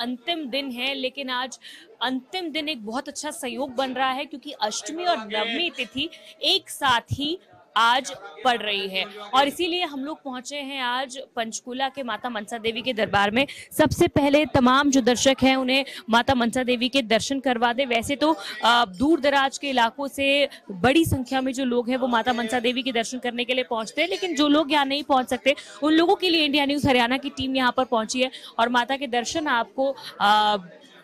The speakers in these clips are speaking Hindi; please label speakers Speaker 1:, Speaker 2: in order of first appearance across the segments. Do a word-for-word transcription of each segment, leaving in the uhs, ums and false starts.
Speaker 1: अंतिम दिन है, लेकिन आज अंतिम दिन एक बहुत अच्छा संयोग बन रहा है क्योंकि अष्टमी और नवमी तिथि एक साथ ही आज पड़ रही है और इसीलिए हम लोग पहुंचे हैं आज पंचकूला के माता मनसा देवी के दरबार में। सबसे पहले तमाम जो दर्शक हैं उन्हें माता मनसा देवी के दर्शन करवा दे। वैसे तो दूर दराज के इलाकों से बड़ी संख्या में जो लोग हैं वो माता मनसा देवी के दर्शन करने के लिए पहुंचते हैं, लेकिन जो लोग यहाँ नहीं पहुंच सकते उन लोगों के लिए इंडिया न्यूज हरियाणा की टीम यहाँ पर पहुंची है और माता के दर्शन आपको आ,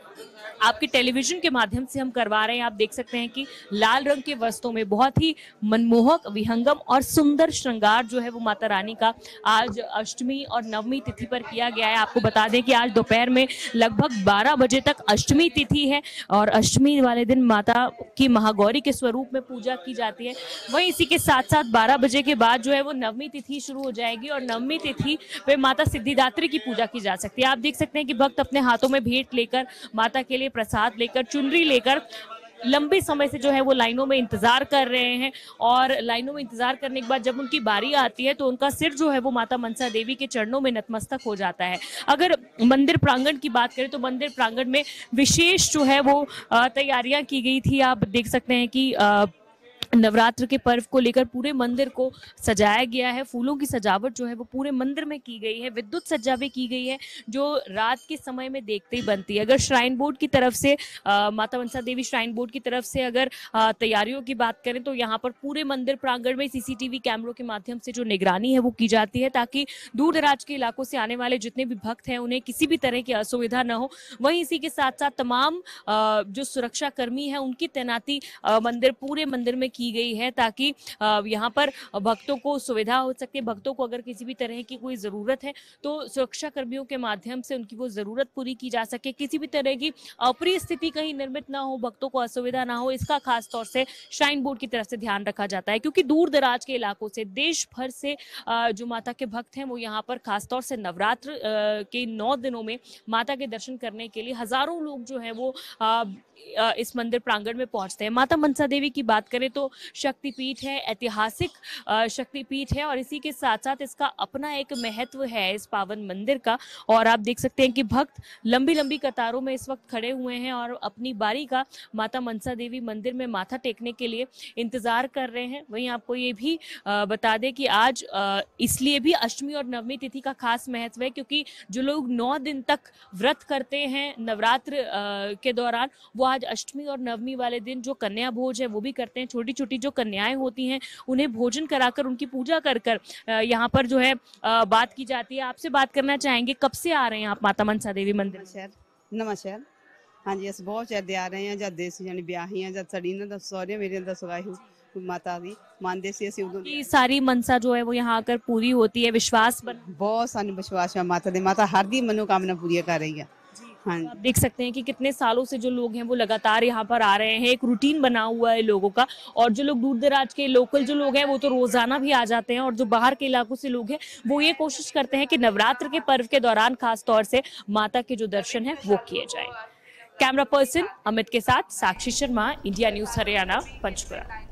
Speaker 1: आपके टेलीविजन के माध्यम से हम करवा रहे हैं। आप देख सकते हैं कि लाल रंग के वस्त्रों में बहुत ही मनमोहक, विहंगम और सुंदर श्रृंगार जो है वो माता रानी का आज अष्टमी और नवमी तिथि पर किया गया है। आपको बता दें कि आज दोपहर में लगभग बारह बजे तक अष्टमी तिथि है और अष्टमी वाले दिन माता की महागौरी के स्वरूप में पूजा की जाती है। वहीं इसी के साथ साथ बारह बजे के बाद जो है वो नवमी तिथि शुरू हो जाएगी और नवमी तिथि पे माता सिद्धिदात्री की पूजा की जा सकती है। आप देख सकते हैं कि भक्त अपने हाथों में भेंट लेकर, माता के लिए प्रसाद लेकर, चुनरी लेकर लंबे समय से जो है वो लाइनों में इंतजार कर रहे हैं और लाइनों में इंतजार करने के बाद जब उनकी बारी आती है तो उनका सिर जो है वो माता मनसा देवी के चरणों में नतमस्तक हो जाता है। अगर मंदिर प्रांगण की बात करें तो मंदिर प्रांगण में विशेष जो है वो तैयारियां की गई थी। आप देख सकते हैं कि नवरात्र के पर्व को लेकर पूरे मंदिर को सजाया गया है। फूलों की सजावट जो है वो पूरे मंदिर में की गई है, विद्युत सज्जा भी की गई है जो रात के समय में देखते ही बनती है। अगर श्राइन बोर्ड की तरफ से आ, माता मनसा देवी श्राइन बोर्ड की तरफ से अगर आ, तैयारियों की बात करें तो यहाँ पर पूरे मंदिर प्रांगण में सीसीटीवी कैमरों के माध्यम से जो निगरानी है वो की जाती है ताकि दूर दराज के इलाकों से आने वाले जितने भी भक्त हैं उन्हें किसी भी तरह की असुविधा न हो। वहीं इसी के साथ साथ तमाम आ, जो सुरक्षा कर्मी है उनकी तैनाती मंदिर पूरे मंदिर में की गई है ताकि यहाँ पर भक्तों को सुविधा हो सके। भक्तों को अगर किसी भी तरह की कोई जरूरत है तो सुरक्षा कर्मियों के माध्यम से उनकी वो जरूरत पूरी की जा सके। किसी भी तरह की अप्रिय स्थिति कहीं निर्मित ना हो, भक्तों को असुविधा ना हो, इसका खास तौर से श्राइन बोर्ड की तरफ से ध्यान रखा जाता है क्योंकि दूर दराज के इलाकों से, देश भर से जो माता के भक्त हैं वो यहाँ पर खासतौर से नवरात्र के नौ दिनों में माता के दर्शन करने के लिए हजारों लोग जो है वो इस मंदिर प्रांगण में पहुंचते हैं। माता मनसा देवी की बात करें तो शक्तिपीठ है, ऐतिहासिक शक्तिपीठ है और इसी के साथ साथ इसका अपना एक महत्व है इस पावन मंदिर का। और आप देख सकते हैं कि भक्त लंबी लंबी कतारों में इस वक्त खड़े हुए हैं और अपनी बारी का माता मनसा देवी मंदिर में माथा टेकने के लिए इंतजार कर रहे हैं। वहीं आपको ये भी बता दें कि आज इसलिए भी अष्टमी और नवमी तिथि का खास महत्व है क्योंकि जो लोग नौ दिन तक व्रत करते हैं नवरात्र के दौरान वो आज अष्टमी और नवमी वाले दिन जो कन्या भोज है वो भी करते हैं। छोटी छोटी जो कन्याएं होती हैं उन्हें भोजन कराकर उनकी पूजा कर कर यहाँ पर जो है बात की जाती है। आपसे बात करना चाहेंगे, कब से आ रहे हैं आप माता मनसा देवी मंदिर?
Speaker 2: शहर नवा शहर। हाँ जी, अस बहुत चेर आ रहे हैं जब देश जानी ब्याही हैं, जब साड़ी ना सौरे मेरे अंदर सगाई माता दी मानते से ਅਸੀਂ ਉਦੋਂ
Speaker 1: की सारी मनसा जो है वो यहाँ आकर पूरी होती है। विश्वास बन
Speaker 2: बहुत सानू विश्वास है माता दी, माता हर दी मनोकामना पूरी कर रही है। हाँ,
Speaker 1: आप देख सकते हैं कि कितने सालों से जो लोग हैं वो लगातार यहाँ पर आ रहे हैं। एक रूटीन बना हुआ है लोगों का और जो लोग दूर दराज के लोकल जो लोग हैं वो तो रोजाना भी आ जाते हैं और जो बाहर के इलाकों से लोग हैं वो ये कोशिश करते हैं कि नवरात्र के पर्व के दौरान खास तौर से माता के जो दर्शन है वो किए जाए। कैमरा पर्सन अमित के साथ साक्षी शर्मा, इंडिया न्यूज हरियाणा, पंचकुला।